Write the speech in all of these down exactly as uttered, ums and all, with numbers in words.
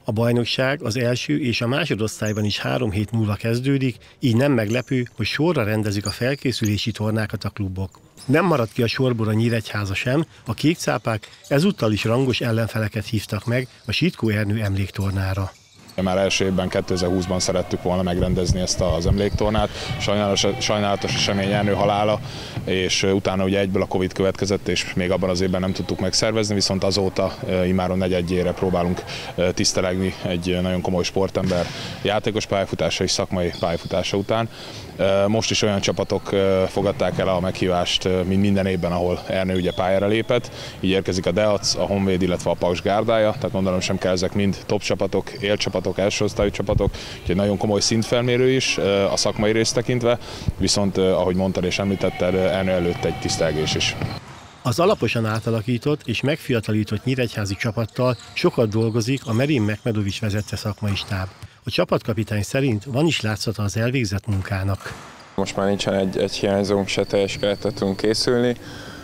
A bajnokság az első és a másodosztályban is három hét múlva kezdődik, így nem meglepő, hogy sorra rendezik a felkészülési tornákat a klubok. Nem maradt ki a sorból a Nyíregyháza sem, a kékcápák ezúttal is rangos ellenfeleket hívtak meg a Sitkó Ernő emléktornára. Már első évben, kétezer-húszban szerettük volna megrendezni ezt az emléktornát. Sajnálatos, sajnálatos esemény Ernő halála, és utána ugye egyből a Covid következett, és még abban az évben nem tudtuk megszervezni, viszont azóta immáron negyedjére próbálunk tisztelegni egy nagyon komoly sportember játékos pályafutása és szakmai pályafutása után. Most is olyan csapatok fogadták el a meghívást, mint minden évben, ahol Ernő ugye pályára lépett. Így érkezik a Deac, a Honvéd, illetve a Paks gárdája, tehát mondanom sem kell, ezek mind top csapatok, élcsapatok, első osztályú csapatok, úgyhogy nagyon komoly szintfelmérő is a szakmai részt tekintve, viszont ahogy mondtad és említetted, Ernő előtt egy tisztelgés is. Az alaposan átalakított és megfiatalított nyíregyházi csapattal sokat dolgozik a Merin Mekmedovics vezette szakmai stáb. A csapatkapitány szerint van is látszata az elvégzett munkának. Most már nincsen egy, egy hiányzónk, se teljes keretet tudunk készülni.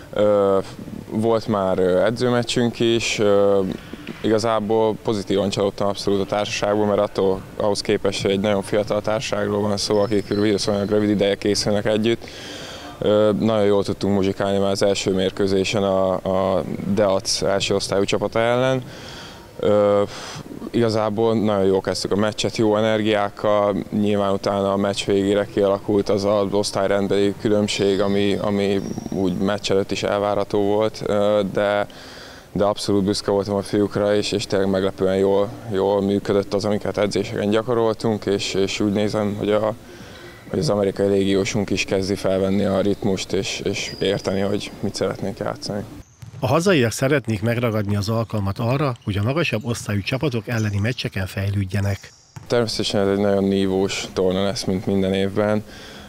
Volt már edzőmeccsünk is, igazából pozitívan csalódtam abszolút a társaságból, mert attól, ahhoz képest, hogy egy nagyon fiatal társaságról van szó, akik viszonylag rövid ideje készülnek együtt. Nagyon jól tudtunk muzsikálni már az első mérkőzésen a, a Deac első osztályú csapata ellen. Ö, igazából nagyon jól kezdtük a meccset, jó energiákkal, nyilván utána a meccs végére kialakult az az osztályrendbeli különbség, ami, ami úgy meccs előtt is elvárható volt, de, de abszolút büszke voltam a fiúkra, és, és tényleg meglepően jól, jól működött az, amiket edzéseken gyakoroltunk, és, és úgy nézem, hogy, a, hogy az amerikai légiósunk is kezdi felvenni a ritmust, és, és érteni, hogy mit szeretnénk játszani. A hazaiak szeretnék megragadni az alkalmat arra, hogy a magasabb osztályú csapatok elleni meccseken fejlődjenek. Természetesen ez egy nagyon nívós torna lesz, mint minden évben.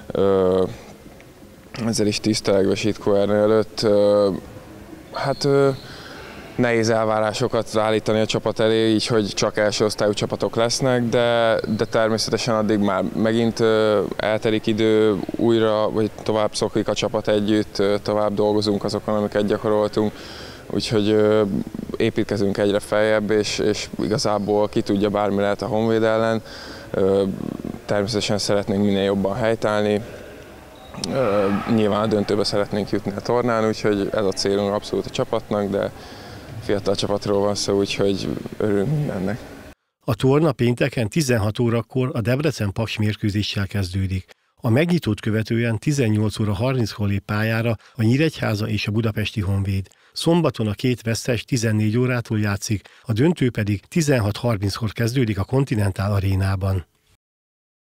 Ezzel is tisztelegve Sitkó Ernő előtt. Hát nehéz elvárásokat állítani a csapat elé, így hogy csak első osztályú csapatok lesznek, de, de természetesen addig már megint eltelik idő, újra vagy tovább szokik a csapat együtt, tovább dolgozunk azokon, amiket gyakoroltunk, úgyhogy építkezünk egyre feljebb, és, és igazából ki tudja, bármi lehet a Honvéd ellen. Természetesen szeretnénk minél jobban helytállni, nyilván a döntőbe szeretnénk jutni a tornán, úgyhogy ez a célunk abszolút a csapatnak, de fiatal csapatról van szó, úgyhogy örülünk mindennek. A torna pénteken tizenhat órakor a Debrecen-Paks mérkőzéssel kezdődik. A megnyitót követően tizennyolc óra harminckor lép pályára a Nyíregyháza és a Budapesti Honvéd. Szombaton a két vesztes tizennégy órától játszik, a döntő pedig tizenhat harminckor kezdődik a Continental Arénában.